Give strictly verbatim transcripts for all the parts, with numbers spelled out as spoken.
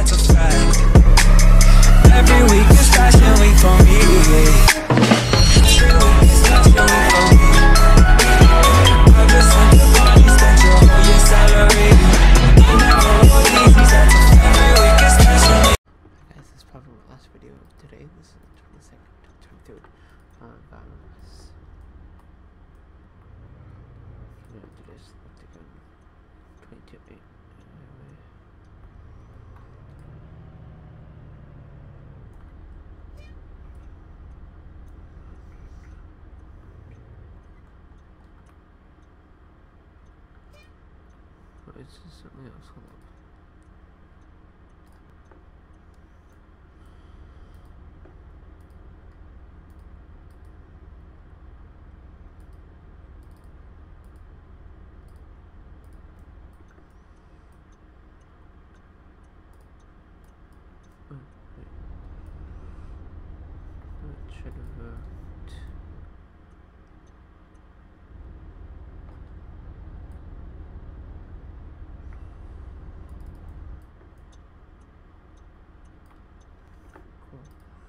that's a fact. Every week is fashion week for me. Every week is fashion week for me. I just went to party, spent your whole year's salary. I never was easy, that's a fact. Every week is fashion week. Guys, this is probably my last video of today. This is the twenty-second, twenty-third of Valentine's. I'm gonna do this left again. twenty-two eight. It's just something else. Hold up. Oh, wait. That should have worked. Cool.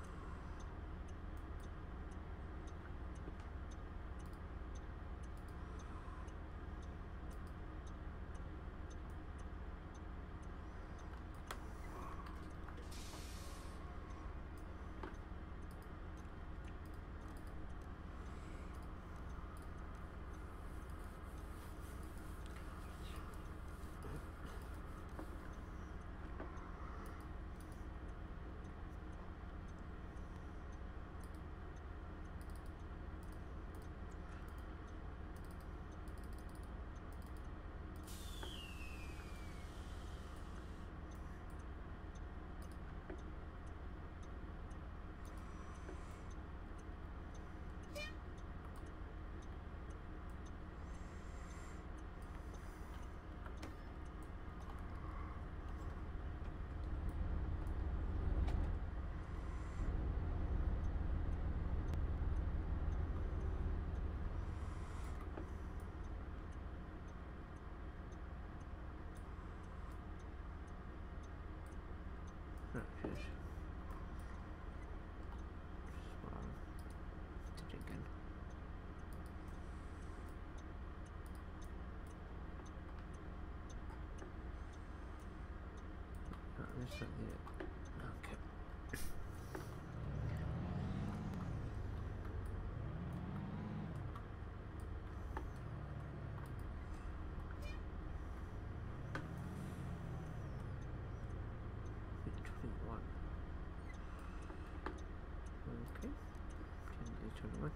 Not fish. Just um, did it again. No, there's not yet. Okay. twenty-one. Okay. twenty-one.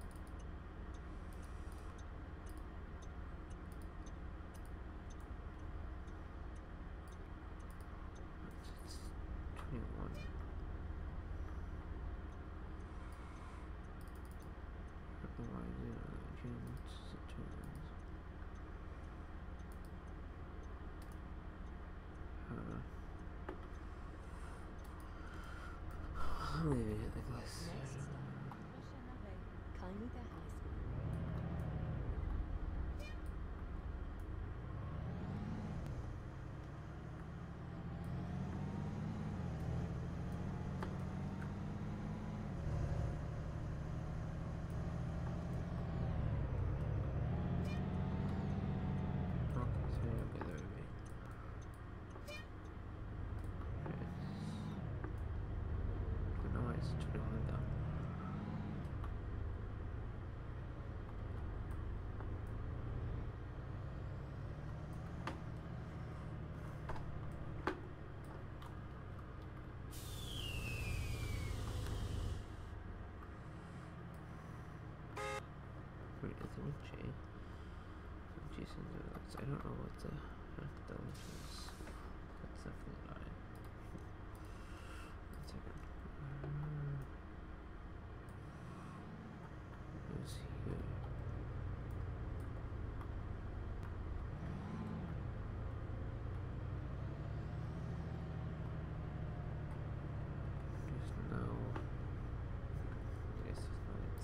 It's twenty-one. Why is it twenty-one? Uh, Maybe hit the glass. Wait, is it with J? Jason, I don't know what the heck that is. That's definitely not it. One second. Uh, who's here? There's no. I guess it's not it.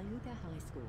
Iuka High School.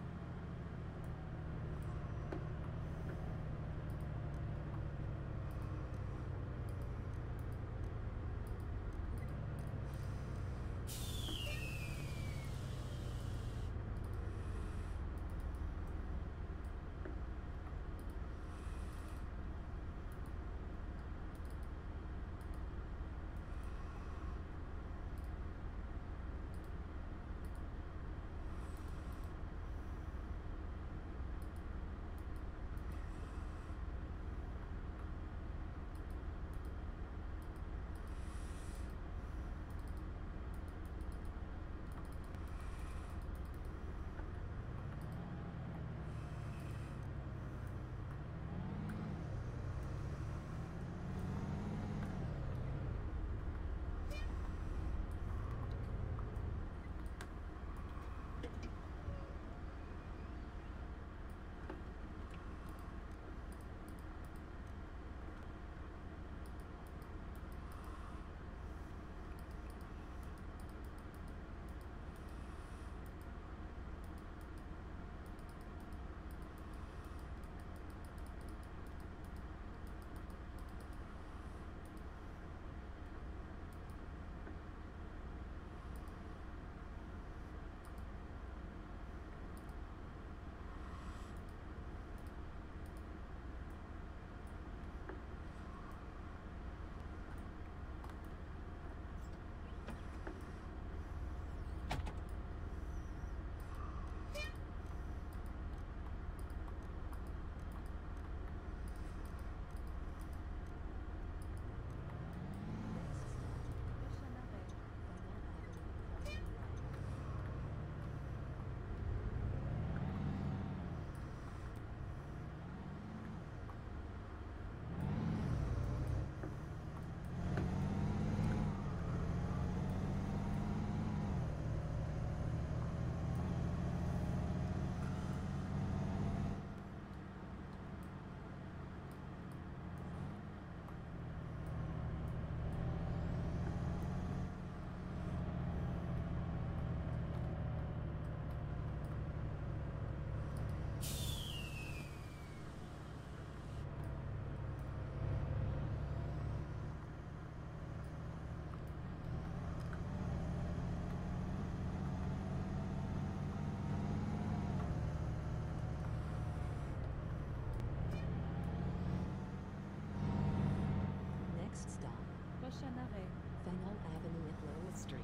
prochain arrêt. Faneuil Avenue at Lowell Street.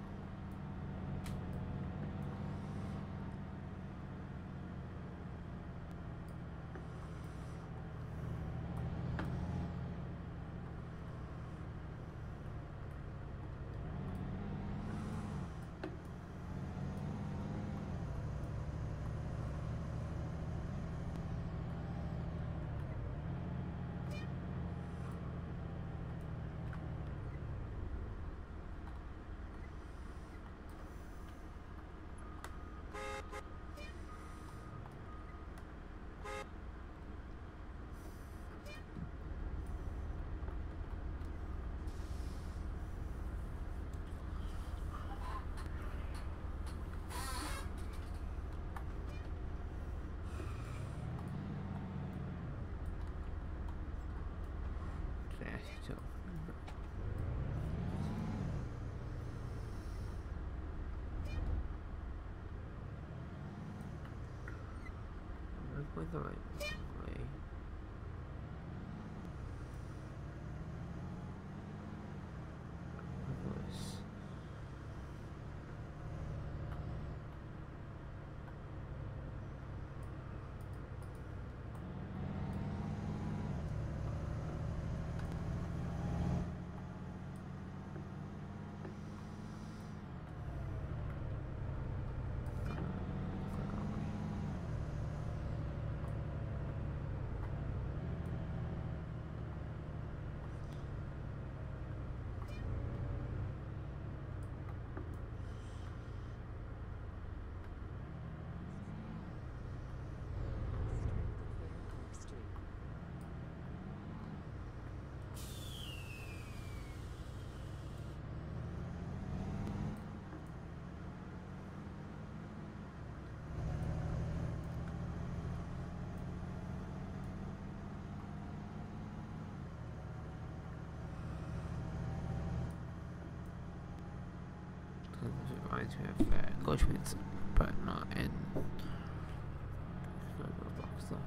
Trash. I'm going the right way. Voice. reminds me of uh, Ghost Wings, but not in not Roblox though.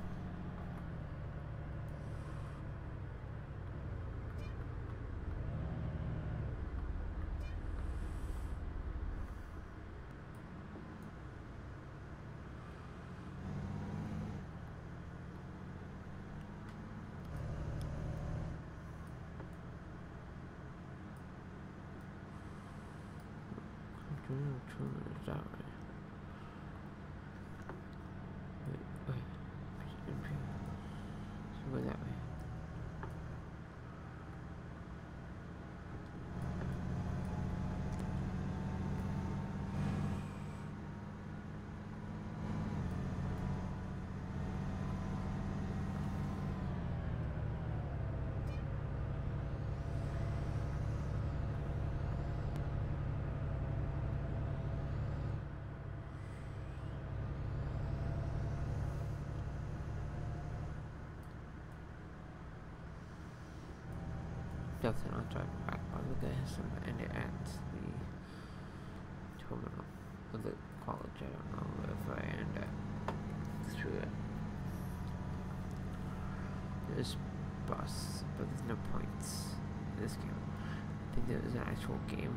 That way. Wait, wait. So go that way. Definitely not drive back by the this and it ends the terminal of the college. I don't know if I end up through it. There's bus, but there's no points in this game. I think there's an actual game.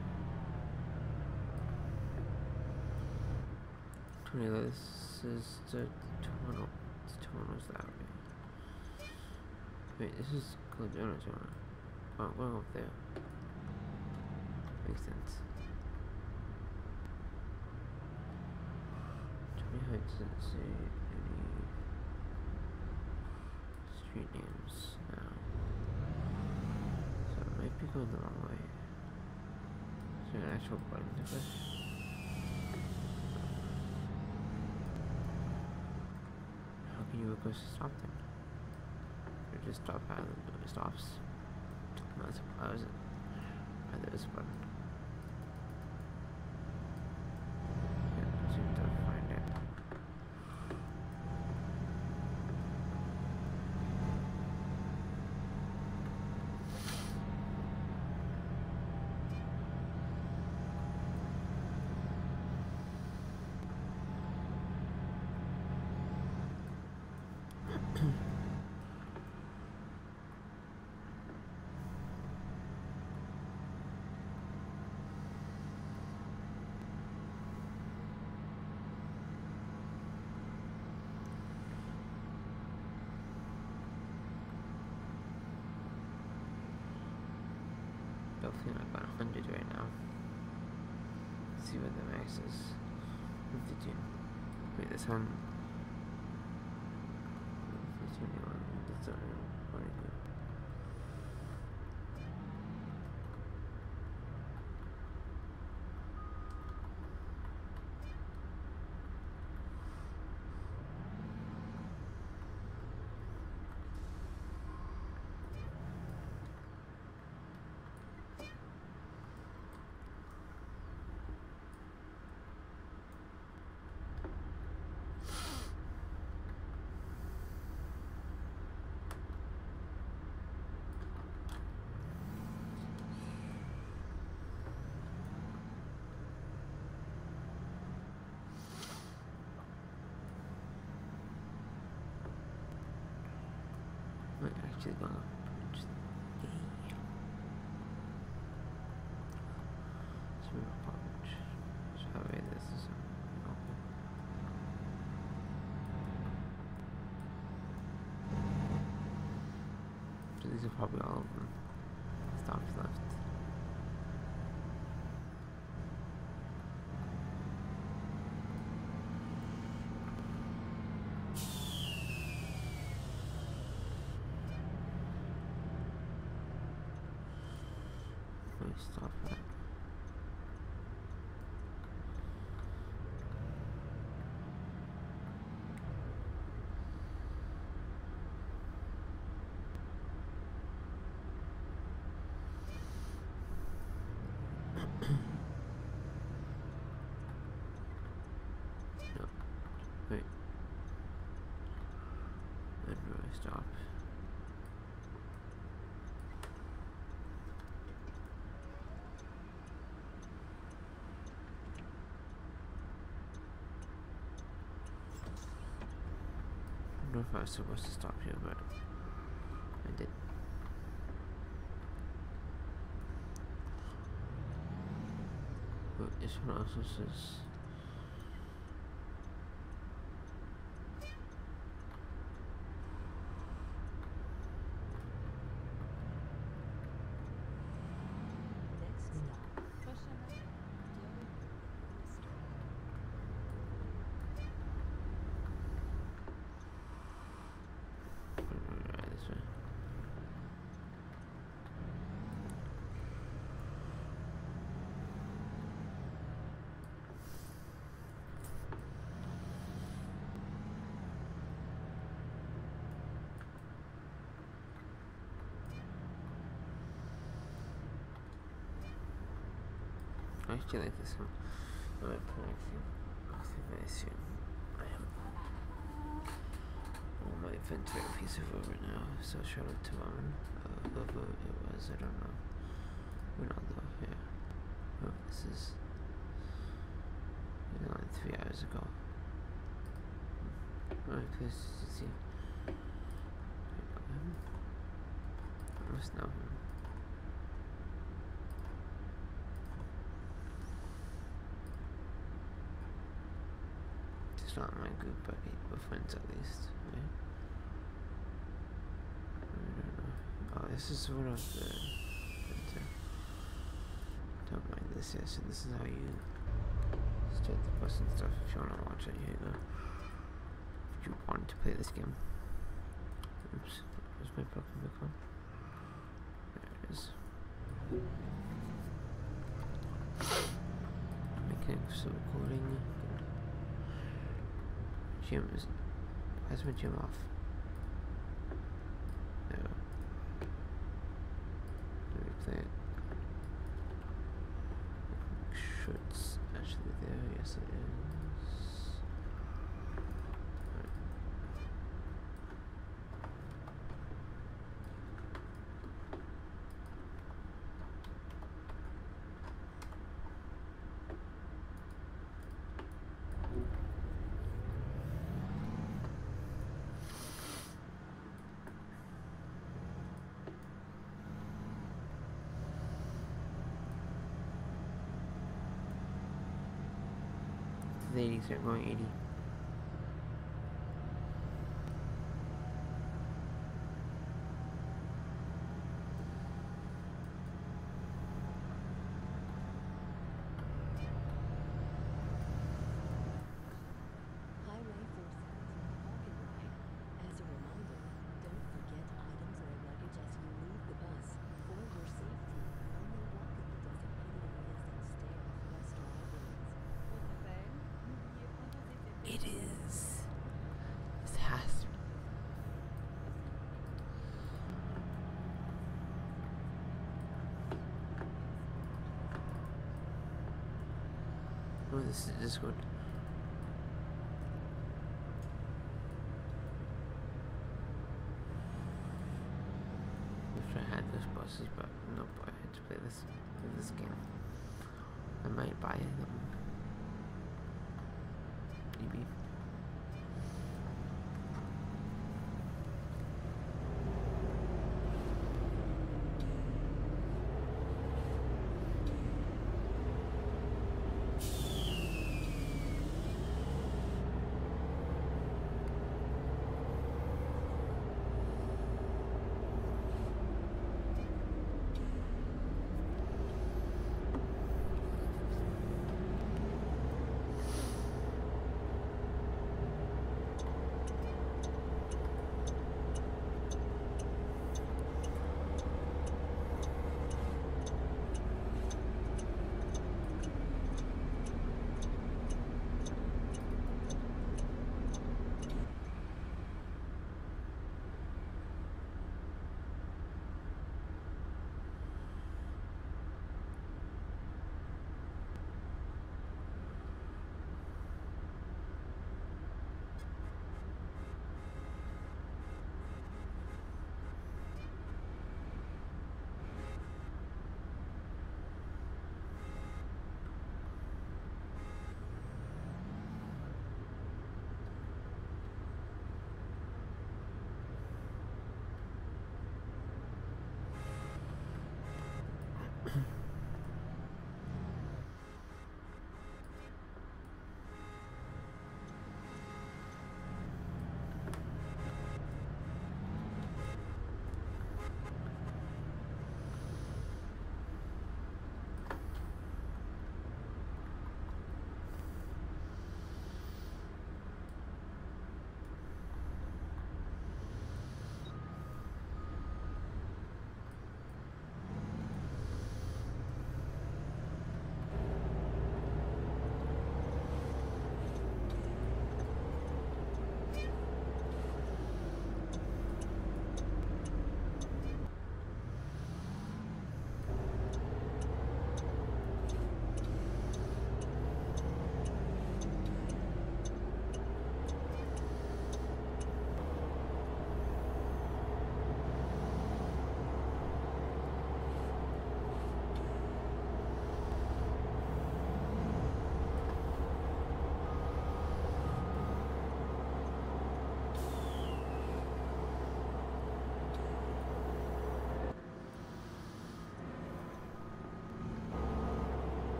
Tornado, this is the terminal. The terminal's that way. Wait, this is Glendona Terminal. Oh, well, up there. Makes sense. Tell me how it doesn't say any street names now. So I might be going the wrong way. Is there an actual button to push? How can you request to stop then? Or just stop out of the stops? Not surprised. Oh, there is a button. Can't seem to find it. Definitely not about one hundred right now. Let's see what the max is. fifty-two. Wait, this one. twenty-one. That's forty-two. We're actually going to approach the swim approach. So that way this is open. So these are probably all of them. Stops left. Stop that. No. Wait. And really stop. know if I was supposed to stop here, but I did. But this one also says Next stop, Prochain arrêt. right this way. I actually like this one. I might put actually very soon. I am on my favorite piece of over now, so shout out to Ramen. Uh, whoever it was, I don't know. Ronaldo, yeah. Oh, this is it was only three hours ago. Alright, please see. I know him. I must know him. Not my group, but we're friends at least, right? I don't know. Oh, this is one of the. Don't mind this, yeah. So this is how you start the bus and stuff. If you want to watch it, here you go. If you want to play this game. Oops, where's my Pokemon card? There it is. Mechanics of recording. Gym is. Why is my gym off? No. Let me play it. Make sure it's actually there. Yes, it is. Right. The eighties are going eighty. Highway four seventeen Park and Ride. As a reminder, don't forget items or luggage as you leave the bus. For your safety, only walk in the designated areas and stay off bus driveways. Au rappel, n'oubliez point vos effets. It is. This has to. Oh, this is Discord. Wish I had those buses, but nope, I had to play this play this game. I might buy them. Maybe.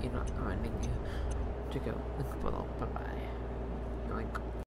you know, reminding you to go. Link below. Bye bye. Yoink.